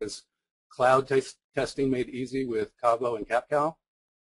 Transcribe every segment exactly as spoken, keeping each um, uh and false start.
is cloud testing made easy with Kaavo and CapCal.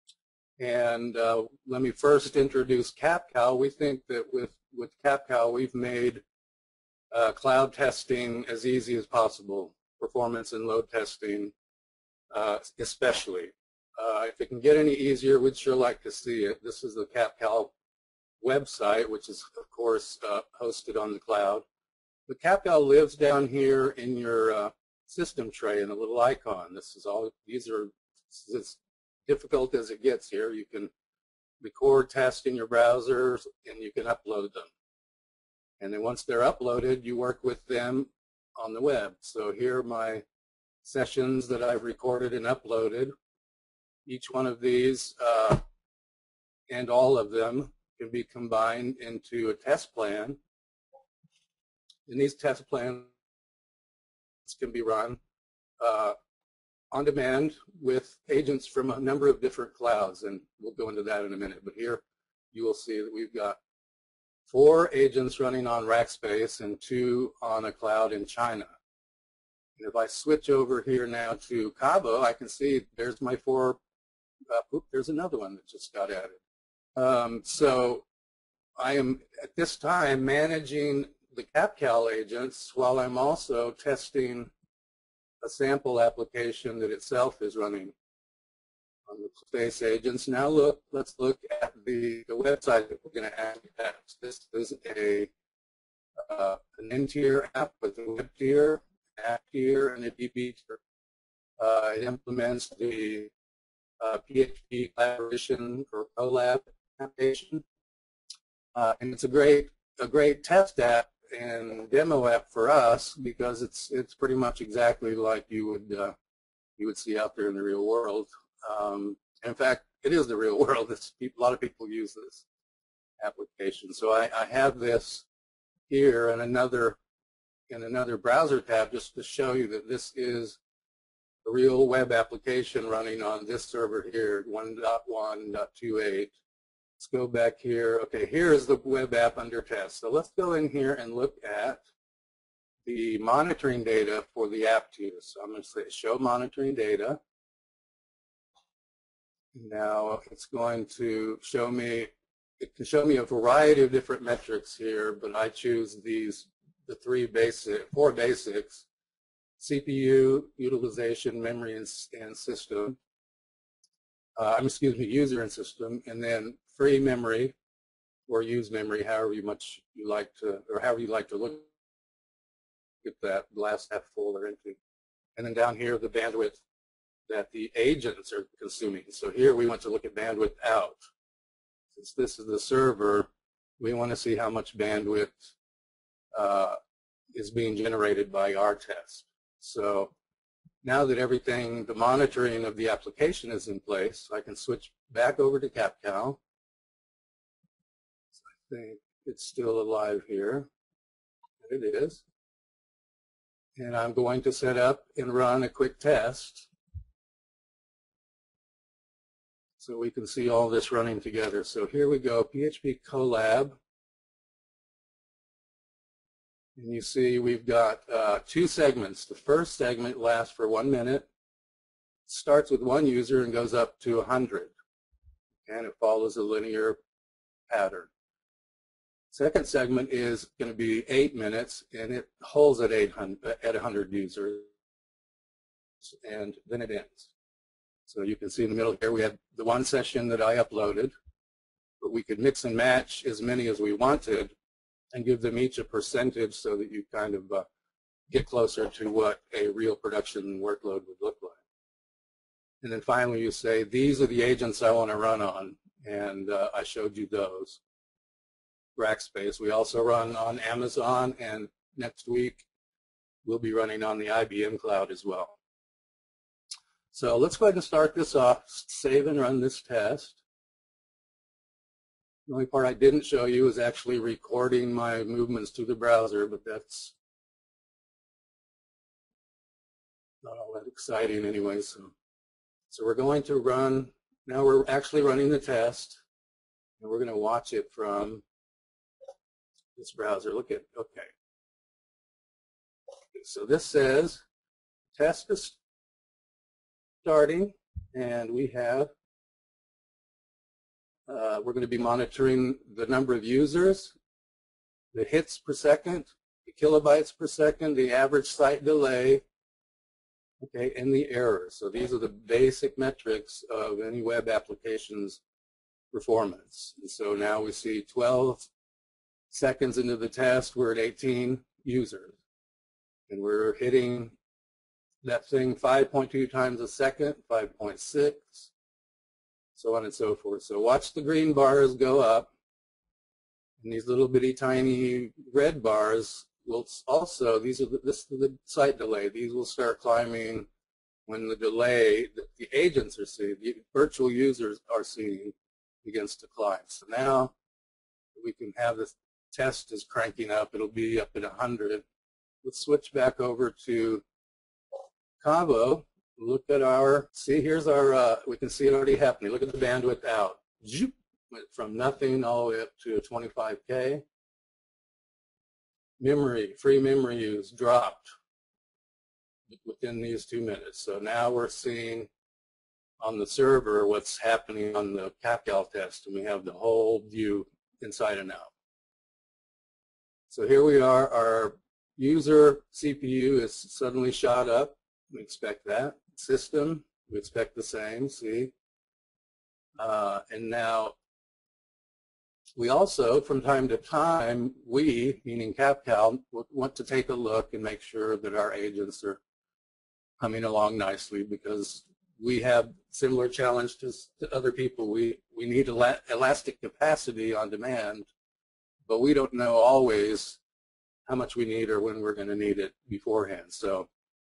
And uh, let me first introduce CapCal. We think that with, with CapCal, we've made uh, cloud testing as easy as possible, performance and load testing uh, especially. Uh, if it can get any easier, we'd sure like to see it. This is the CapCal website, which is, of course, uh, hosted on the cloud. The CapCal lives down here in your uh, system tray in a little icon. This is all, these are, this is as difficult as it gets here. You can record tests in your browsers and you can upload them. And then once they're uploaded, you work with them on the web. So here are my sessions that I've recorded and uploaded. Each one of these uh, and all of them can be combined into a test plan. And these test plans can be run uh, on demand with agents from a number of different clouds, and we'll go into that in a minute. But here you will see that we've got four agents running on Rackspace and two on a cloud in China. And if I switch over here now to Kaavo, I can see there's my four, uh, oop, there's another one that just got added. Um, so I am at this time managing the CapCal agents while I'm also testing a sample application that itself is running on the space agents. Now look, let's look at the, the website that we're going to add next. This is a uh, an N-tier app with a web tier, app tier, and a D B tier. Uh, it implements the uh, P H P collaboration or collab application, uh, and it's a great a great test app and demo app for us because it's it's pretty much exactly like you would uh, you would see out there in the real world. Um, in fact, it is the real world. It's, a lot of people use this application. So I, I have this here in another in another browser tab just to show you that this is a real web application running on this server here, one dot one dot twenty-eight. Let's go back here. Okay, here is the web app under test. So let's go in here and look at the monitoring data for the app tier. So I'm going to say show monitoring data. Now it's going to show me, it can show me a variety of different metrics here, but I choose these, the three basic, four basics: C P U, utilization, memory, and, and system. Uh, excuse me, user and system, and then free memory or use memory, however you much you like to, or however you like to look at that glass half full or empty. And then down here, the bandwidth that the agents are consuming. So here we want to look at bandwidth out. Since this is the server, we want to see how much bandwidth uh, is being generated by our test. So now that everything, the monitoring of the application is in place, I can switch back over to CapCal. So I think it's still alive here. It is. And I'm going to set up and run a quick test so we can see all this running together. So here we go, P H P Collab. And you see we've got uh, two segments. The first segment lasts for one minute, starts with one user and goes up to one hundred. And it follows a linear pattern. Second segment is going to be eight minutes, and it holds at eight hundred, at one hundred users, and then it ends. So you can see in the middle here we have the one session that I uploaded, but we could mix and match as many as we wanted and give them each a percentage so that you kind of uh, get closer to what a real production workload would look like. And then finally you say, these are the agents I want to run on, and uh, I showed you those. Rackspace. We also run on Amazon, and next week we'll be running on the I B M cloud as well. So let's go ahead and start this off, save and run this test. The only part I didn't show you is actually recording my movements to the browser, but that's not all that exciting anyway. So, so we're going to run, now we're actually running the test, and we're going to watch it from this browser. Look at, okay. So this says test is starting, and we have, uh, we're going to be monitoring the number of users, the hits per second, the kilobytes per second, the average site delay, okay, and the errors. So these are the basic metrics of any web application's performance. And so now we see twelve seconds into the test, we're at eighteen users. And we're hitting that thing five point two times a second, five point six, so on and so forth. So watch the green bars go up, and these little bitty tiny red bars will also, these are the, this is the site delay. These will start climbing when the delay that the agents are seeing, the virtual users are seeing, begins to climb. So now we can have this test is cranking up. It'll be up at one hundred. Let's switch back over to Kaavo. Look at our, see here's our, uh, we can see it already happening. Look at the bandwidth out. Zoop, went from nothing all the way up to twenty-five K. Memory, free memory use dropped within these two minutes. So now we're seeing on the server what's happening on the CapCal test, and we have the whole view inside and out. So here we are, our user C P U is suddenly shot up. We expect that. System, we expect the same, see? Uh, and now we also, from time to time, we, meaning CapCal, want to take a look and make sure that our agents are coming along nicely, because we have similar challenges to other people. We, we need el elastic capacity on demand, but we don't know always how much we need or when we're going to need it beforehand. So,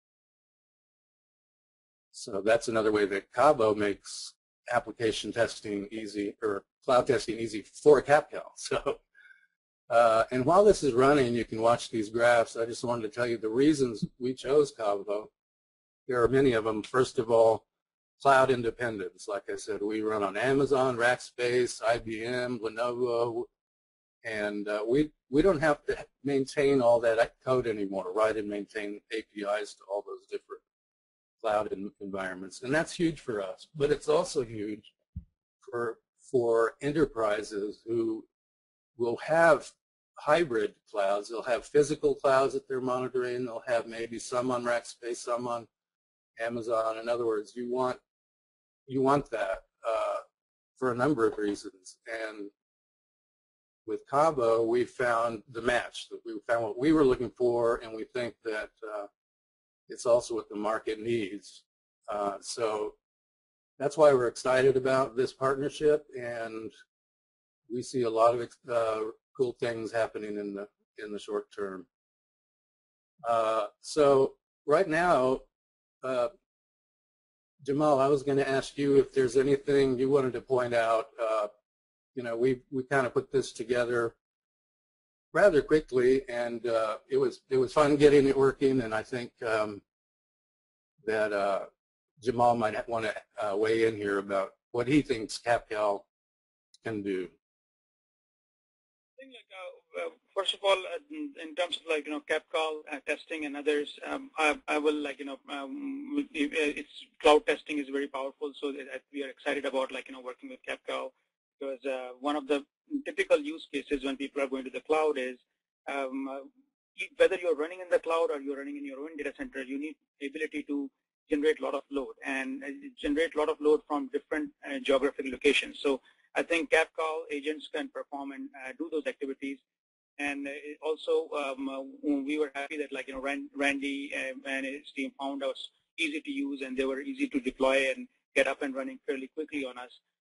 so that's another way that Kaavo makes application testing easy, or cloud testing easy for CapCal. So, uh, and while this is running, you can watch these graphs. I just wanted to tell you the reasons we chose Kaavo. There are many of them. First of all, cloud independence. Like I said, we run on Amazon, Rackspace, I B M, Lenovo, and uh, we we don't have to maintain all that code anymore, write and maintain A P Is to all those different cloud environments, and that's huge for us. But it's also huge for for enterprises who will have hybrid clouds. They'll have physical clouds that they're monitoring. They'll have maybe some on Rackspace, some on Amazon. In other words, you want you want that uh, for a number of reasons. And with Kaavo, we found the match. We found what we were looking for, and we think that uh, it's also what the market needs. Uh, so that's why we're excited about this partnership, and we see a lot of uh, cool things happening in the in the short term. Uh, so right now, uh, Jamal, I was going to ask you if there's anything you wanted to point out. Uh, you know, we we kind of put this together rather quickly, and uh, it was it was fun getting it working. And I think um, that uh, Jamal might want to uh, weigh in here about what he thinks CapCal can do. I think, like, uh, first of all, uh, in terms of, like, you know, CapCal uh, testing and others, um, I, I will, like, you know, um, it's cloud testing is very powerful, so that we are excited about, like, you know, working with CapCal, because uh, one of the typical use cases when people are going to the cloud is um, uh, whether you're running in the cloud or you're running in your own data center, you need the ability to generate a lot of load and uh, generate a lot of load from different uh, geographic locations. So I think CapCal agents can perform and uh, do those activities. And also, um, uh, we were happy that, like, you know, Randy and his team found us easy to use, and they were easy to deploy and get up and running fairly quickly on us.